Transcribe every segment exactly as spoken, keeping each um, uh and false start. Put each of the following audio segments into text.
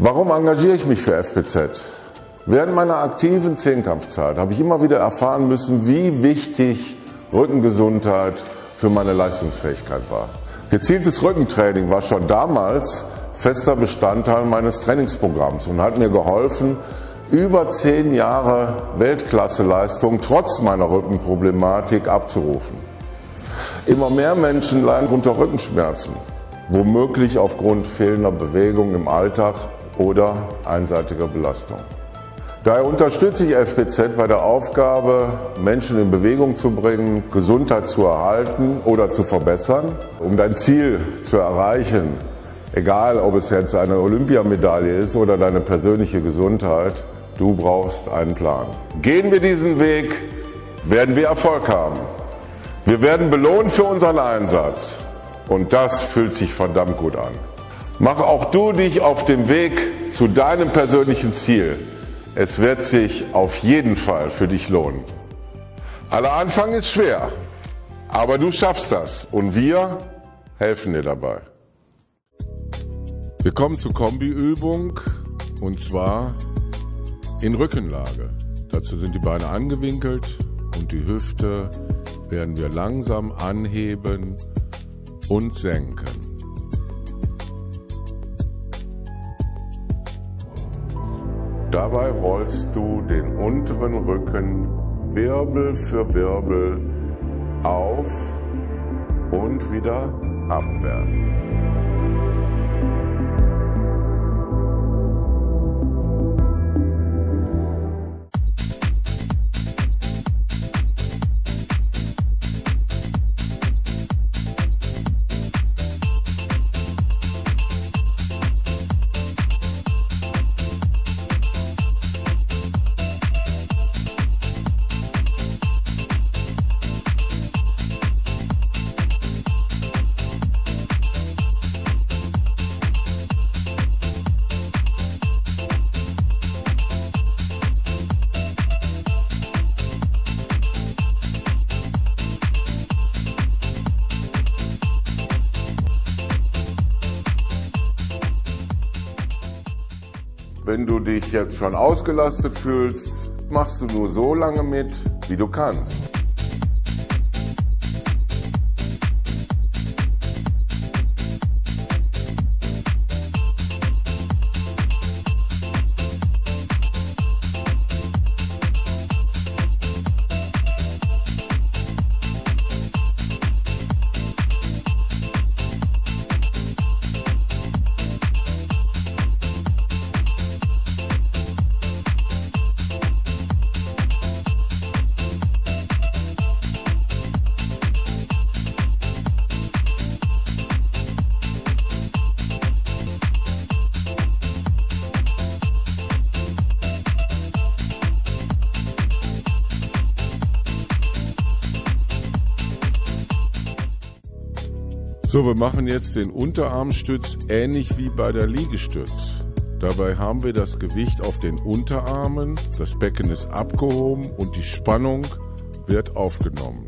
Warum engagiere ich mich für F P Z? Während meiner aktiven Zehnkampfzeit habe ich immer wieder erfahren müssen, wie wichtig Rückengesundheit für meine Leistungsfähigkeit war. Gezieltes Rückentraining war schon damals fester Bestandteil meines Trainingsprogramms und hat mir geholfen, über zehn Jahre Weltklasseleistung trotz meiner Rückenproblematik abzurufen. Immer mehr Menschen leiden unter Rückenschmerzen, womöglich aufgrund fehlender Bewegung im Alltag oder einseitiger Belastung. Daher unterstütze ich F P Z bei der Aufgabe, Menschen in Bewegung zu bringen, Gesundheit zu erhalten oder zu verbessern. Um dein Ziel zu erreichen, egal ob es jetzt eine Olympiamedaille ist oder deine persönliche Gesundheit, du brauchst einen Plan. Gehen wir diesen Weg, werden wir Erfolg haben. Wir werden belohnt für unseren Einsatz und das fühlt sich verdammt gut an. Mach auch du dich auf den Weg zu deinem persönlichen Ziel. Es wird sich auf jeden Fall für dich lohnen. Aller Anfang ist schwer, aber du schaffst das und wir helfen dir dabei. Wir kommen zur Kombiübung und zwar in Rückenlage. Dazu sind die Beine angewinkelt und die Hüfte werden wir langsam anheben und senken. Dabei rollst du den unteren Rücken Wirbel für Wirbel auf und wieder abwärts. Wenn du dich jetzt schon ausgelastet fühlst, machst du nur so lange mit, wie du kannst. So, wir machen jetzt den Unterarmstütz ähnlich wie bei der Liegestütz. Dabei haben wir das Gewicht auf den Unterarmen, das Becken ist abgehoben und die Spannung wird aufgenommen.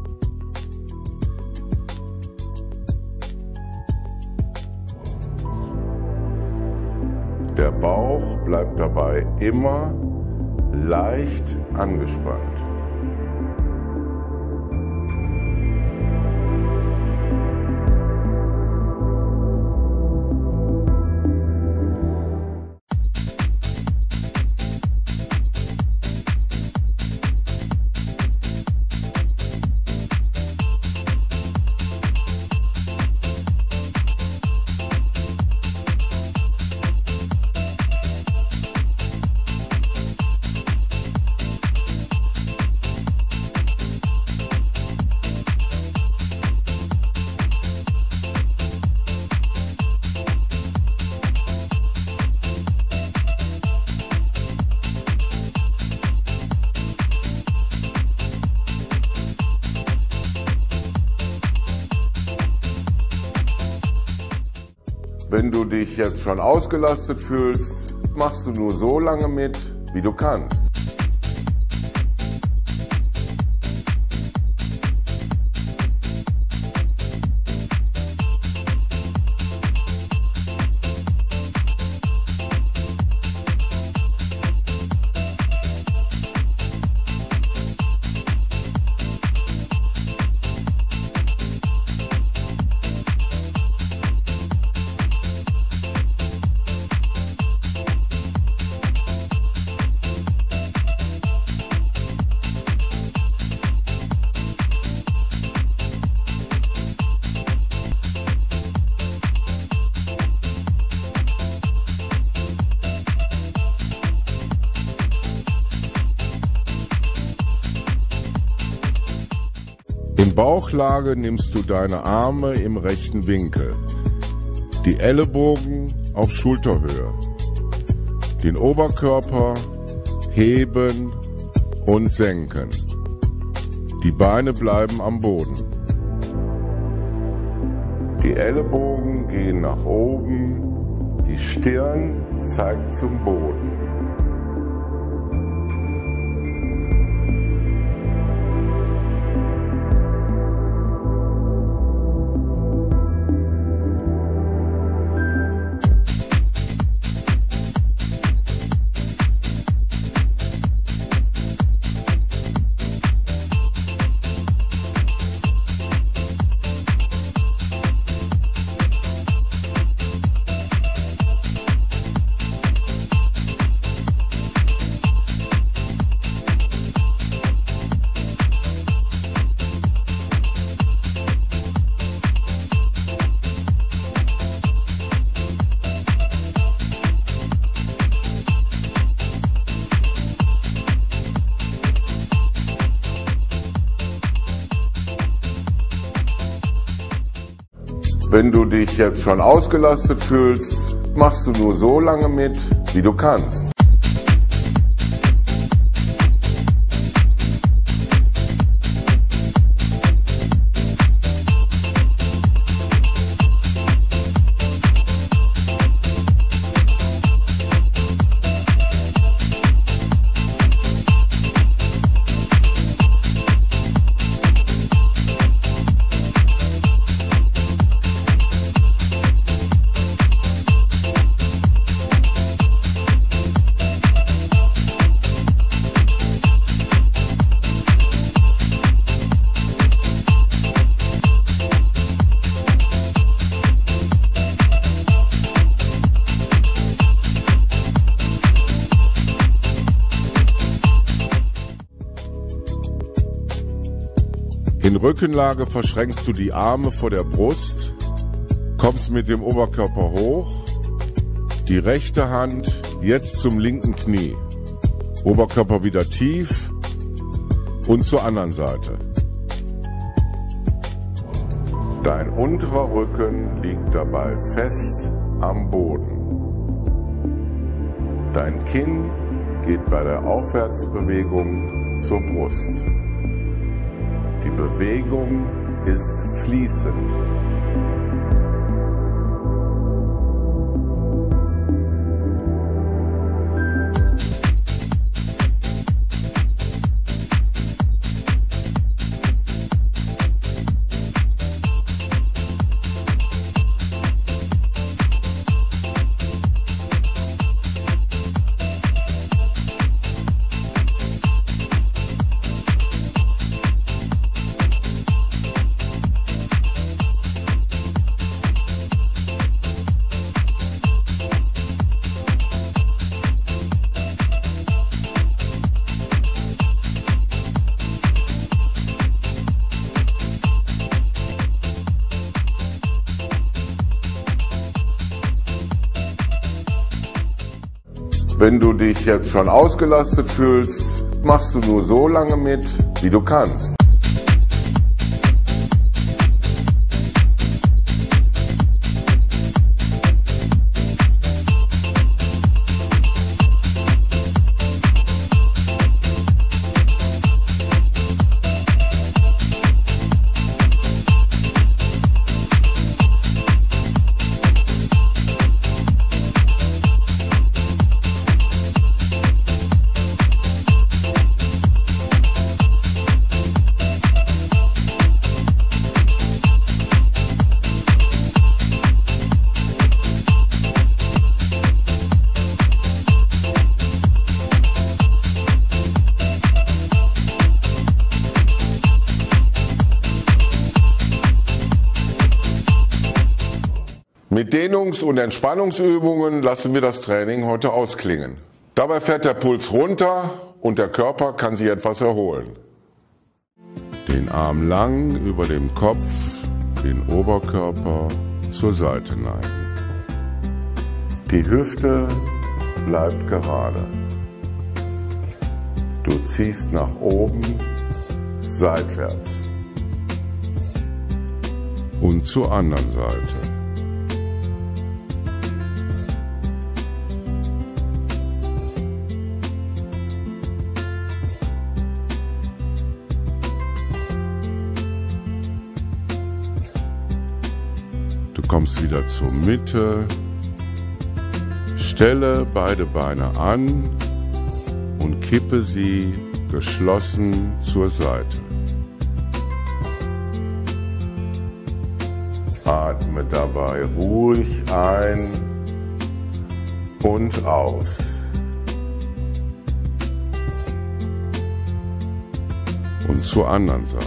Der Bauch bleibt dabei immer leicht angespannt. Wenn du dich jetzt schon ausgelastet fühlst, machst du nur so lange mit, wie du kannst. In Bauchlage nimmst du deine Arme im rechten Winkel, die Ellenbogen auf Schulterhöhe, den Oberkörper heben und senken. Die Beine bleiben am Boden. Die Ellenbogen gehen nach oben, die Stirn zeigt zum Boden. Wenn du dich jetzt schon ausgelastet fühlst, machst du nur so lange mit, wie du kannst. In Rückenlage verschränkst du die Arme vor der Brust, kommst mit dem Oberkörper hoch, die rechte Hand jetzt zum linken Knie, Oberkörper wieder tief und zur anderen Seite. Dein unterer Rücken liegt dabei fest am Boden. Dein Kinn geht bei der Aufwärtsbewegung zur Brust. Die Bewegung ist fließend. Wenn du dich jetzt schon ausgelastet fühlst, machst du nur so lange mit, wie du kannst. Mit Dehnungs- und Entspannungsübungen lassen wir das Training heute ausklingen. Dabei fährt der Puls runter und der Körper kann sich etwas erholen. Den Arm lang über dem Kopf, den Oberkörper zur Seite neigen. Die Hüfte bleibt gerade. Du ziehst nach oben, seitwärts. und zur anderen Seite. Du kommst wieder zur Mitte, stelle beide Beine an und kippe sie geschlossen zur Seite. Atme dabei ruhig ein und aus. Und zur anderen Seite.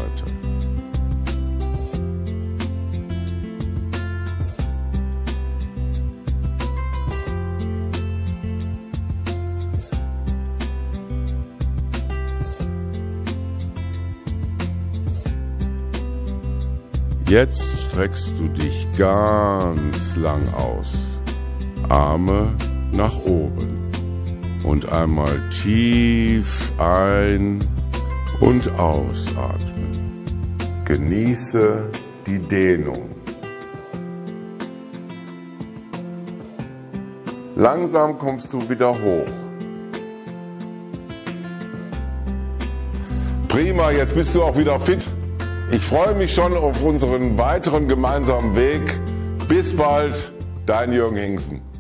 Jetzt streckst du dich ganz lang aus, Arme nach oben und einmal tief ein- und ausatmen. Genieße die Dehnung. Langsam kommst du wieder hoch. Prima, jetzt bist du auch wieder fit. Ich freue mich schon auf unseren weiteren gemeinsamen Weg. Bis bald, dein Jürgen Hingsen.